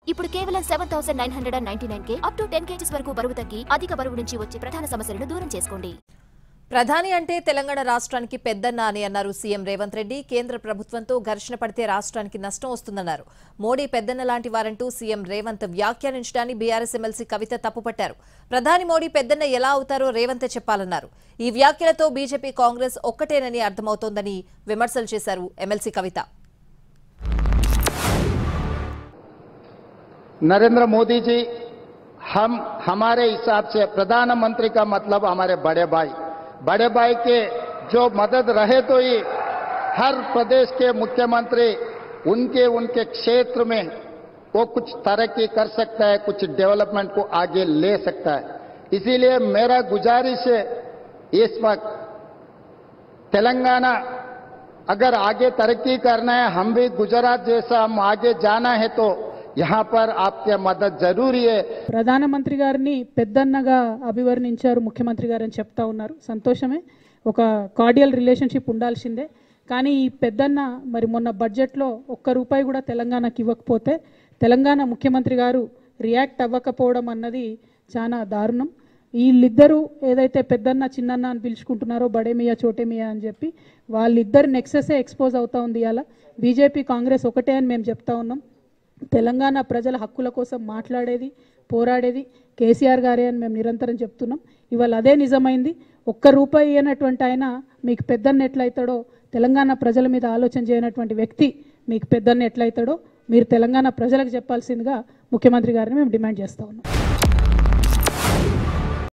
ఇప్పుడు కేవలం 7,999కే up to 10 kgs వరకు బరువు తగ్గి అధిక బరువు నుంచి వచ్చే ప్రధాన సమస్యలను దూరం చేసుకోండి. ప్రధాని అంటే తెలంగాణ రాష్ట్రానికి పెద్దన్న అని అన్నారు సీఎం రేవంత్ రెడ్డి. కేంద్ర ప్రభుత్వంతో ఘర్షణ పడితే రాష్ట్రానికి నష్టం వస్తుందన్నారు. మోడీ పెద్దన్న లాంటి వారంటూ సీఎం రేవంత్ వ్యాఖ్యానించడాన్ని బీఆర్ఎస్ ఎమ్మెల్సీ కవిత తప్పుపట్టారు. ప్రధాని మోడీ పెద్దన్న ఎలా అవుతారో రేవంతే చెప్పాలన్నారు. ఈ వ్యాఖ్యలతో బీజేపీ కాంగ్రెస్ ఒక్కటేనని అర్థమవుతోందని విమర్శలు చేశారు ఎమ్మెల్సీ కవిత. नरेंद्र मोदी जी हमारे हिसाब से प्रधानमंत्री का मतलब हमारे बड़े भाई के जो मदद रहे तो ही हर प्रदेश के मुख्यमंत्री उनके क्षेत्र में वो कुछ तरक्की कर सकता है, कुछ डेवलपमेंट को आगे ले सकता है. इसीलिए मेरा गुजारिश है इस वक्त तेलंगाना अगर आगे तरक्की करना है, हम भी गुजरात जैसा हम आगे जाना है तो यहाँ पर आपके मदद जरूरी है. ప్రధానమంత్రి గారిని పెద్దన్నగా అభివర్ణించారు ముఖ్యమంత్రి గారు అని చెప్తా ఉన్నారు. సంతోషమే, ఒక కార్డియల్ రిలేషన్షిప్ ఉండాల్సిందే. కానీ ఈ పెద్దన్న మరి మొన్న బడ్జెట్లో ఒక్క రూపాయి కూడా తెలంగాణకి ఇవ్వకపోతే తెలంగాణ ముఖ్యమంత్రి గారు రియాక్ట్ అవ్వకపోవడం అన్నది చాలా దారుణం. వీళ్ళిద్దరూ ఏదైతే పెద్దన్న చిన్నన్న అని పిలుచుకుంటున్నారో బడేమియా చోటేమియా అని చెప్పి వాళ్ళిద్దరు నెక్సెసే ఎక్స్పోజ్ అవుతా ఉంది. ఇలా బీజేపీ కాంగ్రెస్ ఒకటే అని మేము చెప్తా ఉన్నాం. తెలంగాణ ప్రజల హక్కుల కోసం మాట్లాడేది పోరాడేది కేసీఆర్ గారే అని మేము నిరంతరం చెప్తున్నాం. ఇవాళ అదే నిజమైంది. ఒక్క రూపాయి అయినటువంటి ఆయన మీకు పెద్దన్న ఎట్లయితాడో, తెలంగాణ ప్రజల మీద ఆలోచన చేయనటువంటి వ్యక్తి మీకు పెద్దన్న ఎట్లయితాడో మీరు తెలంగాణ ప్రజలకు చెప్పాల్సిందిగా ముఖ్యమంత్రి గారిని మేము డిమాండ్ చేస్తా ఉన్నాం.